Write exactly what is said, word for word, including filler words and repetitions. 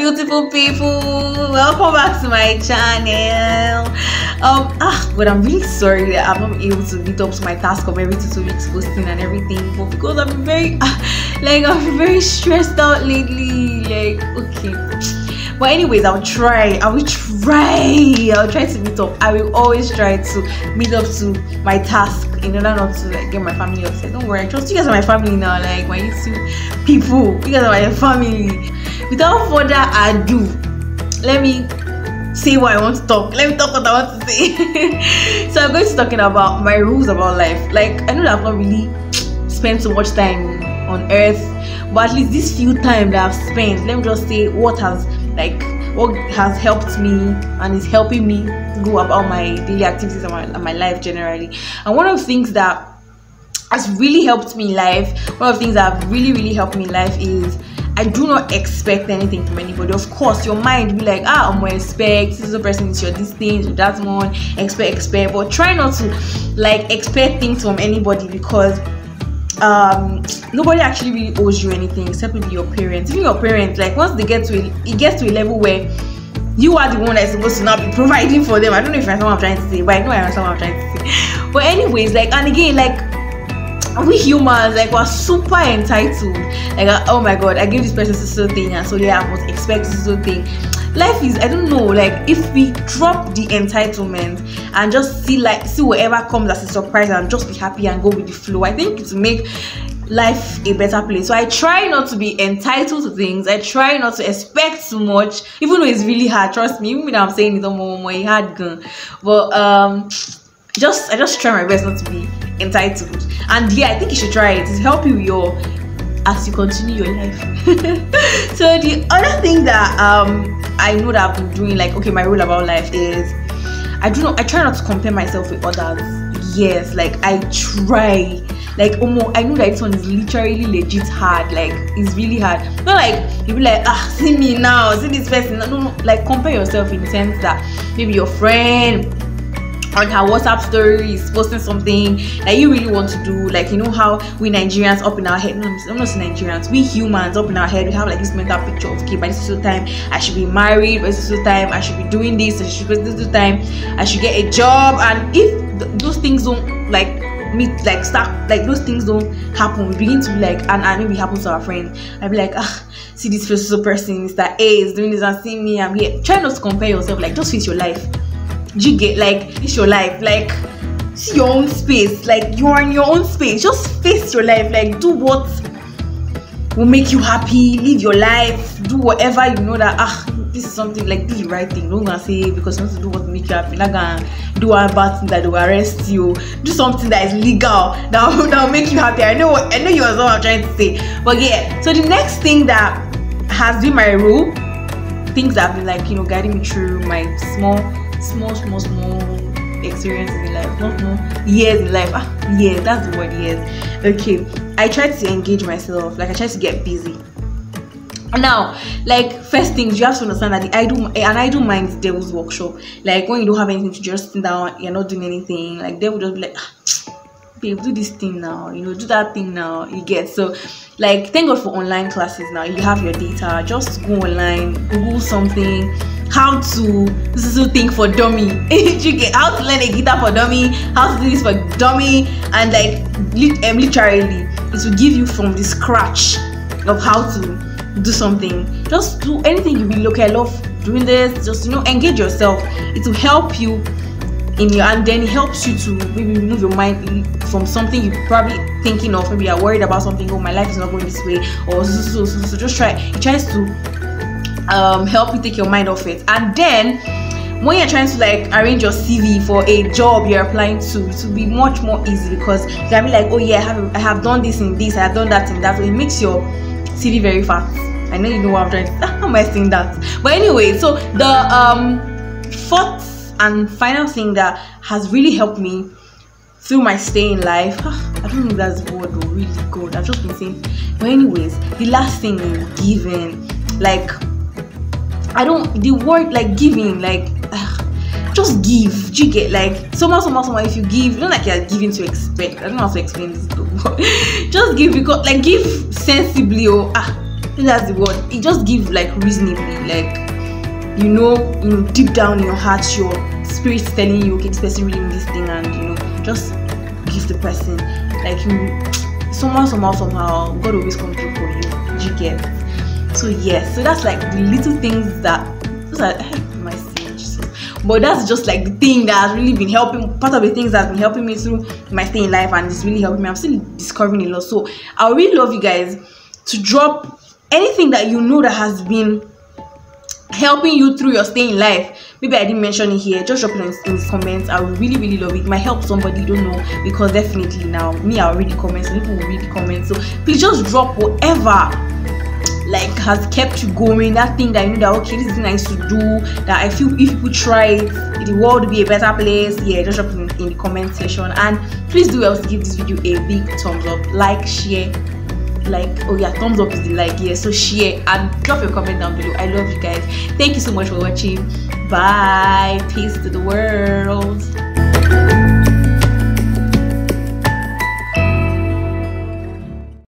beautiful people, welcome back to my channel. Um ah but I'm really sorry that I'm not able to meet up to my task of every two, two weeks posting and everything, but because I've been very uh, like I've been very stressed out lately. Like, okay, but anyways, I'll try I will try I'll try to meet up. I will always try to meet up to my task in order not to like get my family upset. Don't worry, I trust you guys are my family now, like my YouTube people. You guys are my family. Without further ado, let me say what I want to talk. Let me talk what I want to say. So I'm going to be talking about my rules about life. Like, I know that I've not really spent so much time on earth, but at least this few time that I've spent, let me just say what has like what has helped me and is helping me go about my daily activities and my, and my life generally. And one of the things that has really helped me in life, one of the things that have really really helped me in life is I do not expect anything from anybody. Of course, your mind will be like, ah, I'm gonna expect this is a person, it's your this thing, it's that one, expect, expect, but try not to like expect things from anybody, because um nobody actually really owes you anything except maybe your parents. Even your parents, like once they get to a, it gets to a level where you are the one that's supposed to not be providing for them. I don't know if you understand what I'm trying to say, but I know I understand what I'm trying to say. But anyways, like, and again, like, we humans, like, we're super entitled. Like, uh, oh my god, I gave this person this thing, and so yeah, I must expect this thing. Life is, I don't know, like, if we drop the entitlement and just see like see whatever comes as a surprise and just be happy and go with the flow, I think it will make life a better place. So I try not to be entitled to things. I try not to expect too much, even though it's really hard. Trust me, even when I'm saying it's more more hard gun, but um just I just try my best not to be entitled. And yeah, I think you should try it. It's help you your as you continue your life. So the other thing that um I know that I've been doing, like, okay, my rule about life is I do not I try not to compare myself with others. Yes, like I try. Like, almost, I know that this one is literally legit hard. Like, it's really hard. Not like you be like, ah, see me now, see this person. No, no, no. Like, compare yourself in the sense that maybe your friend on her WhatsApp story is posting something that you really want to do. Like, you know how we Nigerians up in our head, no, I'm not saying Nigerians, we humans up in our head, we have like this mental picture of, okay, by this is the time I should be married, by this is the time I should be doing this, I should be this is the time I should get a job. And if th those things don't like meet, like start, like those things don't happen, we begin to be like, and, and maybe it happens to our friends, I'd be like, ah, see this person, person, Mister A is doing this and see me, I'm here. Try not to compare yourself, like just face your life. You get, like, it's your life, like, see your own space, like, you're in your own space. Just face your life, like, do what will make you happy, live your life, do whatever you know that, ah, this is something, like, do the right thing. Don't gonna say because you want to do what will make you happy, not gonna do a bad thing that will arrest you. Do something that is legal, that will, that will make you happy. I know, I know you know what I'm trying to say. But yeah, so the next thing that has been my rule, things that have been, like, you know, guiding me through my small small small small experiences in life, not no years in life, ah yeah, that's the word, years. Okay, I try to engage myself, like I try to get busy. Now, like, first things you have to understand that the idle an idle mind is devil's workshop. Like, when you don't have anything to just sit down, you're not doing anything, like they will just be like, ah, babe, do this thing now, you know, do that thing now, you get. So like, thank God for online classes. Now you have your data, just go online, Google something, how to this is a thing for dummy. You get how to learn a guitar for dummy, how to do this for dummy, and like um, literally it will give you from the scratch of how to do something. Just do anything you will. Okay, I love doing this. Just, you know, engage yourself. It will help you in your, and then it helps you to maybe remove your mind from something you're probably thinking of. Maybe you're worried about something. Oh, my life is not going this way, or so so so. So just try. It tries to um help you take your mind off it. And then when you're trying to like arrange your C V for a job you're applying to, it will be much more easy, because you can be like, oh yeah, I have I have done this in this, I have done that in that. So it makes your C V very fast. I know you know what I'm trying to. How am I saying that? But anyway, so the um fourth and final thing that has really helped me through my stay in life, I don't know if that's the word, but really good, I've just been saying. But anyways, the last thing is giving. Like, I don't, the word like giving, like uh, just give. Do you get, like somehow somehow somehow if you give, you don't like you're giving to expect. I don't know how to explain this though, but just give, because like give sensibly, or ah that's the word. It just gives like reasonably, like, you know, you know, deep down in your heart, your spirit's telling you, okay, this person really needs this thing, and you know, just give the person, like, you somehow, somehow, somehow, God always comes through for you. You get. So yes, so that's like the little things that those are my Jesus. But that's just like the thing that has really been helping, part of the things that has been helping me through my stay in life, and it's really helping me. I'm still discovering a lot. So I would really love you guys to drop anything that you know that has been helping you through your stay in life. Maybe I didn't mention it here, just drop it in, in the comments. I would really really love it. It might help somebody, you don't know, because definitely now me, I already comment, so people will read the comments. So please just drop whatever like has kept you going, that thing that you know that okay, this is nice to do, that I feel if people try it, the world will be a better place. Yeah, just drop it in, in the comment section. And please do also give this video a big thumbs up, like, share, like, oh yeah, thumbs up is the like, yeah, so share and drop your comment down below. I love you guys. Thank you so much for watching. Bye. Peace to the world.